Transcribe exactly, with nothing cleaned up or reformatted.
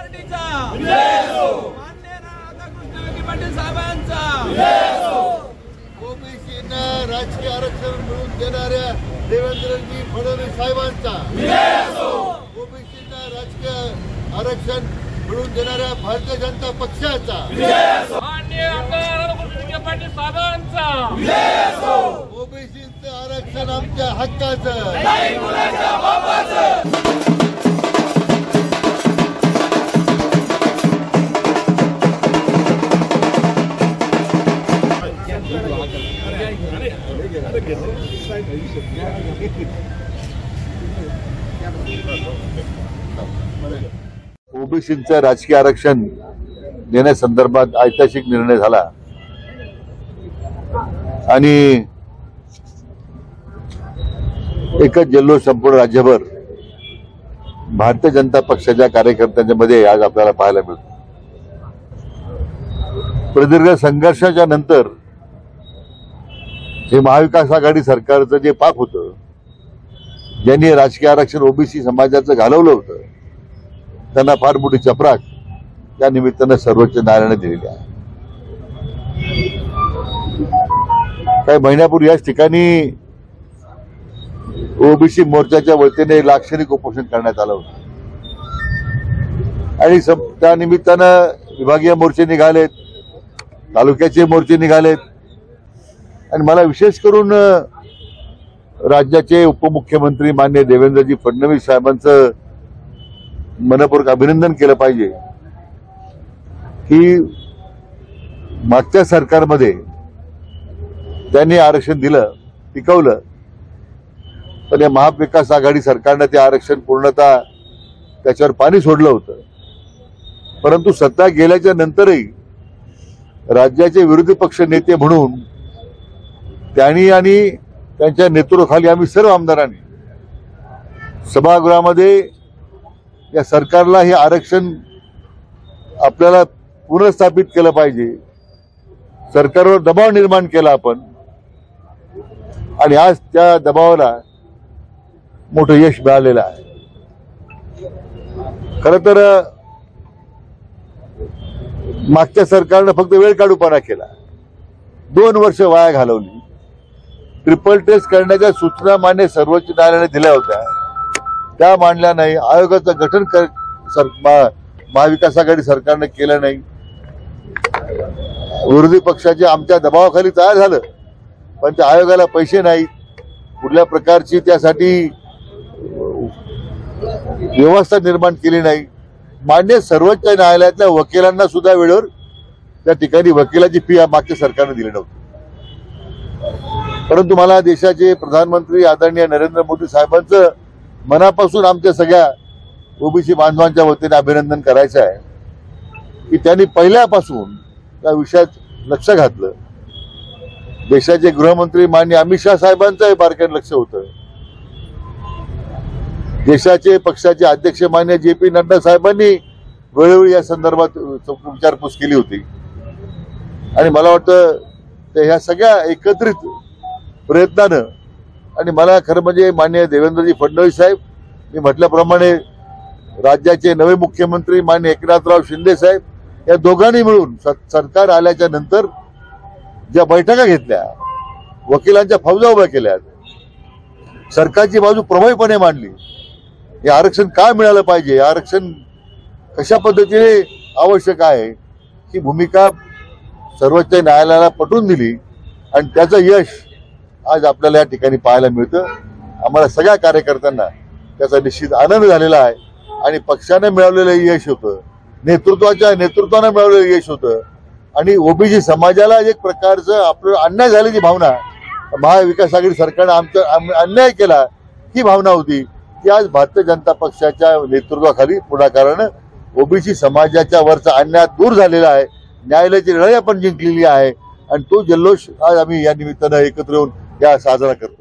पार्टीचा मान्य राधाकृष्ण विखे पाटील साहेबांचा ओबीसींना राजकीय आरक्षण मिळवून देणाऱ्या देवेंद्रजी फडणवीस साहेबांचा ओबीसींना राजकीय आरक्षण मिळवून देणाऱ्या भारतीय जनता पक्षाचा मान्य राधाकृष्ण विखे पाटील साहेबांचा ओबीसीचं आरक्षण आमच्या हक्काचं ओबीसींचं राजकीय आरक्षण देण्यासंदर्भात ऐतिहासिक निर्णय झाला आणि एकच जल्लोष संपूर्ण राज्यभर भारतीय जनता पक्षाच्या कार्यकर्त्यांच्या मध्ये आज आपल्याला पाहायला मिळतो। प्रदीर्घ संघर्षाच्या नंतर हे महाविकास आघाडी सरकारचं जे पाप होतं, ज्यांनी राजकीय आरक्षण ओबीसी समाजाचं घालवलं होतं, त्यांना फार मोठी चपराक त्या निमित्तानं सर्वोच्च न्यायालयाने दिलेली आहे। काही महिन्यापूर्वी याच ठिकाणी ओबीसी मोर्चाच्या वतीने लाक्षणिक उपोषण करण्यात आलं होतं आणि त्या निमित्तानं विभागीय मोर्चे निघालेत, तालुक्याचे मोर्चे निघालेत आणि मला विशेष करून राज्याचे उपमुख्यमंत्री माननीय देवेंद्रजी फडणवीस साहेबांचं मनपूर्वक अभिनंदन केलं पाहिजे की मागच्या सरकारमध्ये त्यांनी आरक्षण दिलं, टिकवलं, पण या महाविकास आघाडी सरकारनं ते आरक्षण पूर्णतः त्याच्यावर पाणी सोडलं होतं। परंतु सत्ता गेल्याच्या नंतरही राज्याचे विरोधी पक्ष नेते म्हणून त्यांनी आणि त्यांच्या नेतृत्वाखाली आम्ही सर्व आमदारांनी सभागृहामध्ये या सरकारला हे आरक्षण आपल्याला पुनर्स्थापित केलं पाहिजे, सरकारवर दबाव निर्माण केला आपण आणि आज त्या दबावाला मोठं यश मिळालेलं आहे। खरं तर मागच्या सरकारनं फक्त वेळ काढूपणा केला, दोन वर्ष वाया घालवली। ट्रिपल टेस्ट करण्याच्या सूचना मान्य सर्वोच्च न्यायालयाने दिल्या होत्या, त्या मांडल्या नाही। आयोगाचं गठन कर महाविकास आघाडी सरकारने केलं नाही। विरोधी पक्षाचे आमच्या दबावाखाली तयार झालं, पण त्या आयोगाला पैसे नाहीत, कुठल्या प्रकारची त्यासाठी व्यवस्था निर्माण केली नाही। मान्य सर्वोच्च न्यायालयातल्या वकिलांना सुद्धा वेळेवर त्या ठिकाणी वकिलाची फी मागच्या सरकारने दिली नव्हती। परंतु मला देशाचे प्रधानमंत्री आदरणीय नरेंद्र मोदी साहेबांचं मनापासून आमच्या सगळ्या ओबीसी बांधवांच्या वतीने अभिनंदन करायचं आहे की त्यांनी पहिल्यापासून त्या विषयात लक्ष घातलं। देशाचे गृहमंत्री माननीय अमित शहा साहेबांचंही बारकाईने लक्ष होतं। देशाचे पक्षाचे अध्यक्ष माननीय जे पी नड्डा साहेबांनी वेळोवेळी या संदर्भात विचारपूस केली होती आणि मला वाटतं त्या ह्या सगळ्या एकत्रित प्रयत्नानं आणि मला खरं म्हणजे माननीय देवेंद्रजी फडणवीस साहेब, मी म्हटल्याप्रमाणे राज्याचे नवे मुख्यमंत्री माननीय एकनाथराव शिंदे साहेब, या दोघांनी मिळून सरकार आल्याच्या नंतर ज्या बैठका घेतल्या, वकिलांच्या फौजा उभ्या केल्या, सरकारची बाजू प्रभावीपणे मांडली, हे आरक्षण काय मिळालं पाहिजे, आरक्षण कशा पद्धतीने आवश्यक आहे ही भूमिका सर्वोच्च न्यायालयाला पटवून दिली आणि त्याचं यश आज आपल्याला या ठिकाणी पाहायला मिळतं। आम्हाला सगळ्या कार्यकर्त्यांना त्याचा निश्चित आनंद झालेला आहे आणि पक्षाने मिळवलेलं यश होतं, नेतृत्वाच्या नेतृत्वाने मिळवलेलं यश होतं आणि ओबीसी समाजाला एक प्रकारचं आपलं अन्याय झाल्याची भावना, महाविकास आघाडी सरकारने आमचा अन्याय केला ही भावना होती, ती आज भारतीय जनता पक्षाच्या नेतृत्वाखाली पुढाकारानं ओबीसी समाजाच्या वरचा अन्याय दूर झालेला आहे। न्यायालयाची लढाई आपण जिंकलेली आहे आणि तो जल्लोष आज आम्ही या निमित्तानं एकत्र येऊन या साजरा करतो।